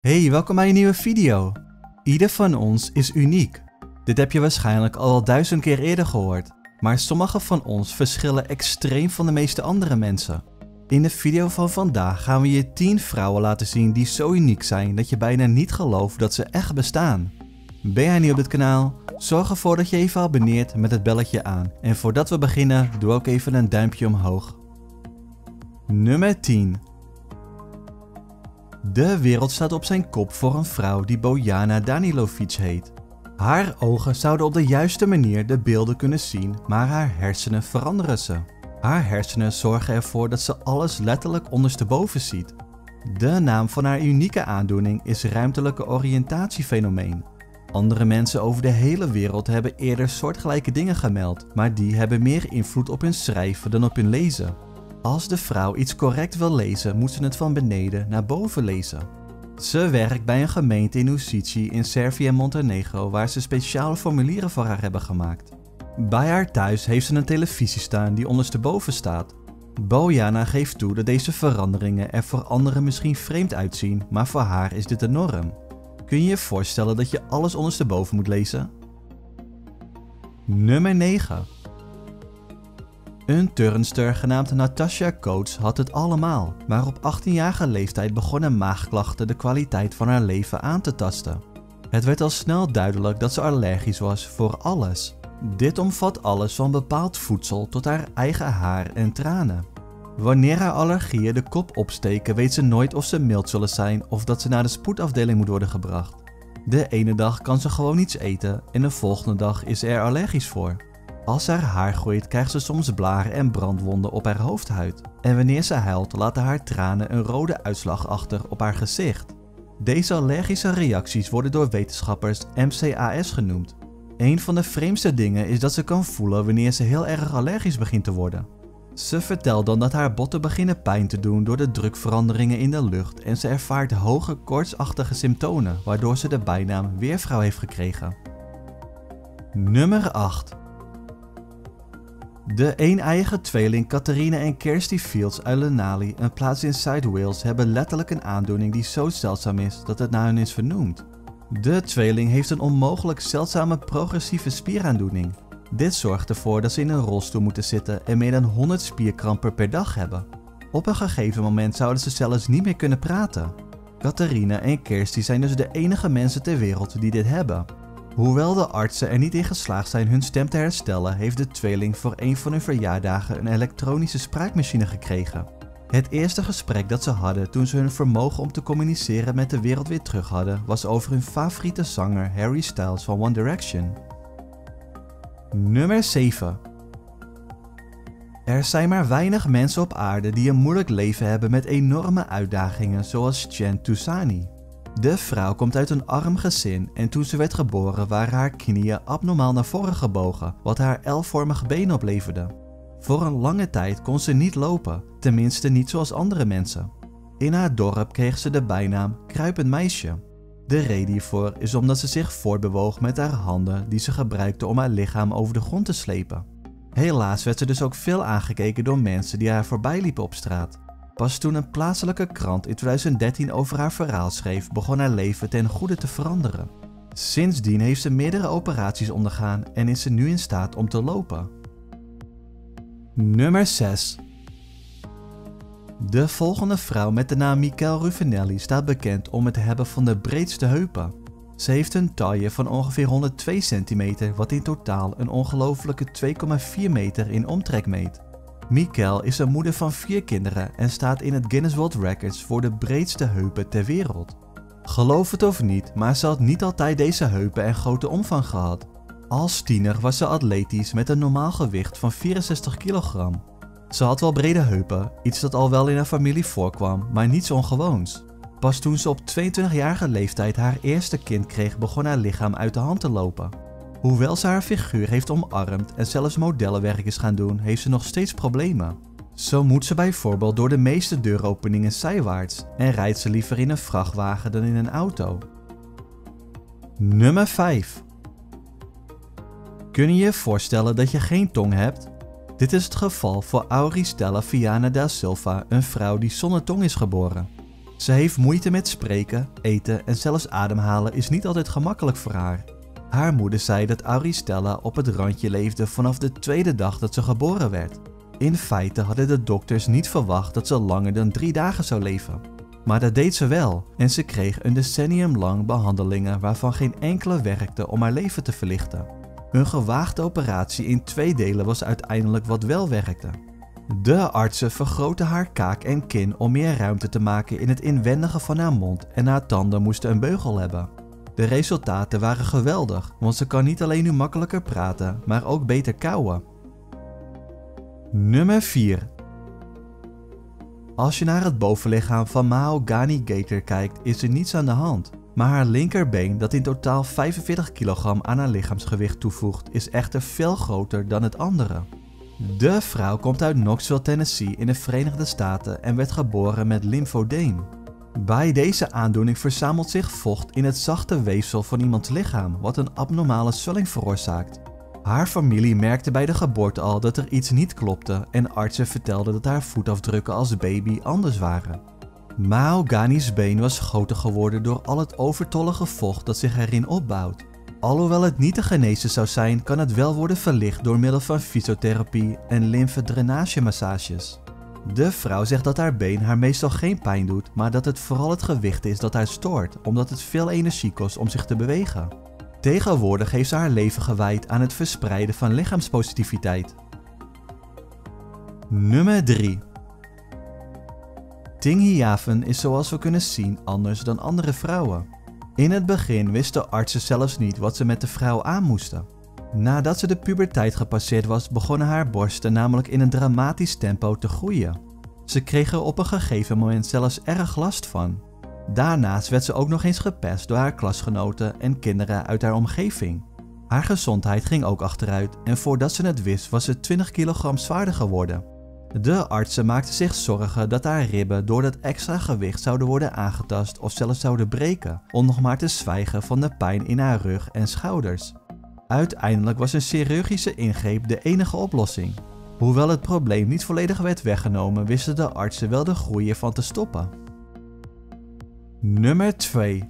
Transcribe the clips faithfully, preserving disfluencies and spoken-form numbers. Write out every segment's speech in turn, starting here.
Hey, welkom bij een nieuwe video. Ieder van ons is uniek. Dit heb je waarschijnlijk al wel duizend keer eerder gehoord. Maar sommige van ons verschillen extreem van de meeste andere mensen. In de video van vandaag gaan we je tien vrouwen laten zien die zo uniek zijn dat je bijna niet gelooft dat ze echt bestaan. Ben jij nieuw op dit kanaal? Zorg ervoor dat je even abonneert met het belletje aan. En voordat we beginnen, doe ook even een duimpje omhoog. Nummer tien. De wereld staat op zijn kop voor een vrouw die Bojana Danilovic heet. Haar ogen zouden op de juiste manier de beelden kunnen zien, maar haar hersenen veranderen ze. Haar hersenen zorgen ervoor dat ze alles letterlijk ondersteboven ziet. De naam van haar unieke aandoening is ruimtelijke oriëntatiefenomeen. Andere mensen over de hele wereld hebben eerder soortgelijke dingen gemeld, maar die hebben meer invloed op hun schrijven dan op hun lezen. Als de vrouw iets correct wil lezen, moet ze het van beneden naar boven lezen. Ze werkt bij een gemeente in Uzice in Servië en Montenegro waar ze speciale formulieren voor haar hebben gemaakt. Bij haar thuis heeft ze een televisie staan die ondersteboven staat. Bojana geeft toe dat deze veranderingen er voor anderen misschien vreemd uitzien, maar voor haar is dit de norm. Kun je je voorstellen dat je alles ondersteboven moet lezen? Nummer negen. Een turnster genaamd Natasha Coates had het allemaal, maar op achttienjarige leeftijd begonnen maagklachten de kwaliteit van haar leven aan te tasten. Het werd al snel duidelijk dat ze allergisch was voor alles. Dit omvat alles van bepaald voedsel tot haar eigen haar en tranen. Wanneer haar allergieën de kop opsteken, weet ze nooit of ze mild zullen zijn of dat ze naar de spoedafdeling moet worden gebracht. De ene dag kan ze gewoon niets eten en de volgende dag is ze er allergisch voor. Als haar haar groeit, krijgt ze soms blaren en brandwonden op haar hoofdhuid. En wanneer ze huilt, laten haar tranen een rode uitslag achter op haar gezicht. Deze allergische reacties worden door wetenschappers M C A S genoemd. Een van de vreemdste dingen is dat ze kan voelen wanneer ze heel erg allergisch begint te worden. Ze vertelt dan dat haar botten beginnen pijn te doen door de drukveranderingen in de lucht en ze ervaart hoge koortsachtige symptomen, waardoor ze de bijnaam Weervrouw heeft gekregen. Nummer acht. De een-eiige tweeling Catharina en Kirsty Fields uit Lenali, een plaats in Zuid-Wales, hebben letterlijk een aandoening die zo zeldzaam is dat het naar hen is vernoemd. De tweeling heeft een onmogelijk zeldzame progressieve spieraandoening. Dit zorgt ervoor dat ze in een rolstoel moeten zitten en meer dan honderd spierkrampen per dag hebben. Op een gegeven moment zouden ze zelfs niet meer kunnen praten. Catharina en Kirsty zijn dus de enige mensen ter wereld die dit hebben. Hoewel de artsen er niet in geslaagd zijn hun stem te herstellen, heeft de tweeling voor een van hun verjaardagen een elektronische spraakmachine gekregen. Het eerste gesprek dat ze hadden toen ze hun vermogen om te communiceren met de wereld weer terug hadden, was over hun favoriete zanger Harry Styles van One Direction. Nummer zeven. Er zijn maar weinig mensen op aarde die een moeilijk leven hebben met enorme uitdagingen zoals Chen Toussani. De vrouw komt uit een arm gezin en toen ze werd geboren waren haar knieën abnormaal naar voren gebogen, wat haar L-vormige benen opleverde. Voor een lange tijd kon ze niet lopen, tenminste niet zoals andere mensen. In haar dorp kreeg ze de bijnaam Kruipend Meisje. De reden hiervoor is omdat ze zich voortbewoog met haar handen die ze gebruikte om haar lichaam over de grond te slepen. Helaas werd ze dus ook veel aangekeken door mensen die haar voorbij liepen op straat. Pas toen een plaatselijke krant in twintig dertien over haar verhaal schreef, begon haar leven ten goede te veranderen. Sindsdien heeft ze meerdere operaties ondergaan en is ze nu in staat om te lopen. Nummer zes. De volgende vrouw met de naam Michele Rufinelli staat bekend om het hebben van de breedste heupen. Ze heeft een taille van ongeveer honderdtwee centimeter, wat in totaal een ongelofelijke twee komma vier meter in omtrek meet. Michele is een moeder van vier kinderen en staat in het Guinness World Records voor de breedste heupen ter wereld. Geloof het of niet, maar ze had niet altijd deze heupen en grote omvang gehad. Als tiener was ze atletisch met een normaal gewicht van vierenzestig kilogram. Ze had wel brede heupen, iets dat al wel in haar familie voorkwam, maar niets ongewoons. Pas toen ze op tweeëntwintigjarige leeftijd haar eerste kind kreeg, begon haar lichaam uit de hand te lopen. Hoewel ze haar figuur heeft omarmd en zelfs modellenwerk is gaan doen, heeft ze nog steeds problemen. Zo moet ze bijvoorbeeld door de meeste deuropeningen zijwaarts en rijdt ze liever in een vrachtwagen dan in een auto. Nummer vijf. Kun je je voorstellen dat je geen tong hebt? Dit is het geval voor Auristella Viana da Silva, een vrouw die zonder tong is geboren. Ze heeft moeite met spreken, eten en zelfs ademhalen is niet altijd gemakkelijk voor haar. Haar moeder zei dat Auristella op het randje leefde vanaf de tweede dag dat ze geboren werd. In feite hadden de dokters niet verwacht dat ze langer dan drie dagen zou leven. Maar dat deed ze wel en ze kreeg een decennium lang behandelingen waarvan geen enkele werkte om haar leven te verlichten. Een gewaagde operatie in twee delen was uiteindelijk wat wel werkte. De artsen vergroten haar kaak en kin om meer ruimte te maken in het inwendige van haar mond en haar tanden moesten een beugel hebben. De resultaten waren geweldig, want ze kan niet alleen nu makkelijker praten, maar ook beter kauwen. Nummer vier. Als je naar het bovenlichaam van Mahogany Gator kijkt, is er niets aan de hand. Maar haar linkerbeen, dat in totaal vijfenveertig kilogram aan haar lichaamsgewicht toevoegt, is echter veel groter dan het andere. De vrouw komt uit Knoxville, Tennessee in de Verenigde Staten en werd geboren met lymfodeem. Bij deze aandoening verzamelt zich vocht in het zachte weefsel van iemands lichaam, wat een abnormale zwelling veroorzaakt. Haar familie merkte bij de geboorte al dat er iets niet klopte en artsen vertelden dat haar voetafdrukken als baby anders waren. Mahogany's been was groter geworden door al het overtollige vocht dat zich erin opbouwt. Alhoewel het niet te genezen zou zijn, kan het wel worden verlicht door middel van fysiotherapie en lymfedrainagemassages. De vrouw zegt dat haar been haar meestal geen pijn doet, maar dat het vooral het gewicht is dat haar stoort, omdat het veel energie kost om zich te bewegen. Tegenwoordig heeft ze haar leven gewijd aan het verspreiden van lichaamspositiviteit. Nummer drie. Tinghiaven is zoals we kunnen zien anders dan andere vrouwen. In het begin wisten artsen zelfs niet wat ze met de vrouw aan moesten. Nadat ze de puberteit gepasseerd was, begonnen haar borsten namelijk in een dramatisch tempo te groeien. Ze kreeg er op een gegeven moment zelfs erg last van. Daarnaast werd ze ook nog eens gepest door haar klasgenoten en kinderen uit haar omgeving. Haar gezondheid ging ook achteruit en voordat ze het wist was ze twintig kilogram zwaarder geworden. De artsen maakten zich zorgen dat haar ribben door dat extra gewicht zouden worden aangetast of zelfs zouden breken, om nog maar te zwijgen van de pijn in haar rug en schouders. Uiteindelijk was een chirurgische ingreep de enige oplossing. Hoewel het probleem niet volledig werd weggenomen, wisten de artsen wel de groei ervan te stoppen. Nummer twee.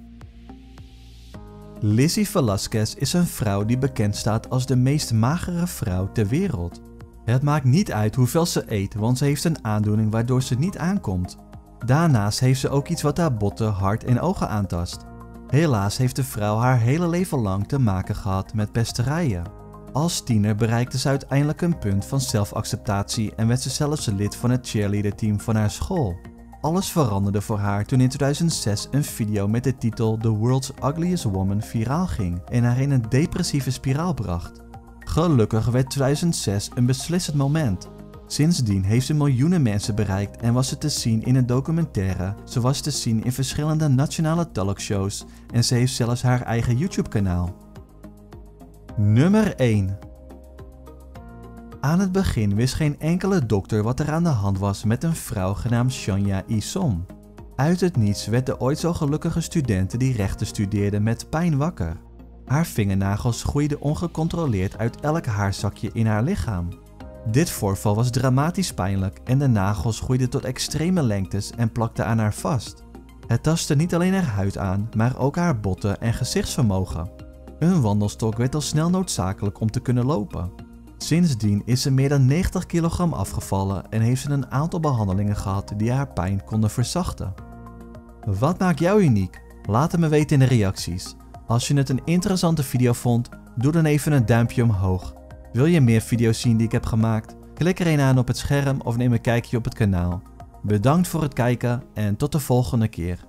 Lizzie Velasquez is een vrouw die bekend staat als de meest magere vrouw ter wereld. Het maakt niet uit hoeveel ze eet, want ze heeft een aandoening waardoor ze niet aankomt. Daarnaast heeft ze ook iets wat haar botten, hart en ogen aantast. Helaas heeft de vrouw haar hele leven lang te maken gehad met pesterijen. Als tiener bereikte ze uiteindelijk een punt van zelfacceptatie en werd ze zelfs lid van het cheerleaderteam van haar school. Alles veranderde voor haar toen in tweeduizend zes een video met de titel The World's Ugliest Woman viraal ging en haar in een depressieve spiraal bracht. Gelukkig werd tweeduizend zes een beslissend moment. Sindsdien heeft ze miljoenen mensen bereikt en was ze te zien in een documentaire, ze was te zien in verschillende nationale talkshows en ze heeft zelfs haar eigen YouTube kanaal. Nummer één. Aan het begin wist geen enkele dokter wat er aan de hand was met een vrouw genaamd Shania Isom. Uit het niets werd de ooit zo gelukkige studente die rechten studeerde met pijn wakker. Haar vingernagels groeiden ongecontroleerd uit elk haarzakje in haar lichaam. Dit voorval was dramatisch pijnlijk en de nagels groeiden tot extreme lengtes en plakten aan haar vast. Het tastte niet alleen haar huid aan, maar ook haar botten en gezichtsvermogen. Een wandelstok werd al snel noodzakelijk om te kunnen lopen. Sindsdien is ze meer dan negentig kilogram afgevallen en heeft ze een aantal behandelingen gehad die haar pijn konden verzachten. Wat maakt jou uniek? Laat het me weten in de reacties. Als je het een interessante video vond, doe dan even een duimpje omhoog. Wil je meer video's zien die ik heb gemaakt? Klik er een aan op het scherm of neem een kijkje op het kanaal. Bedankt voor het kijken en tot de volgende keer.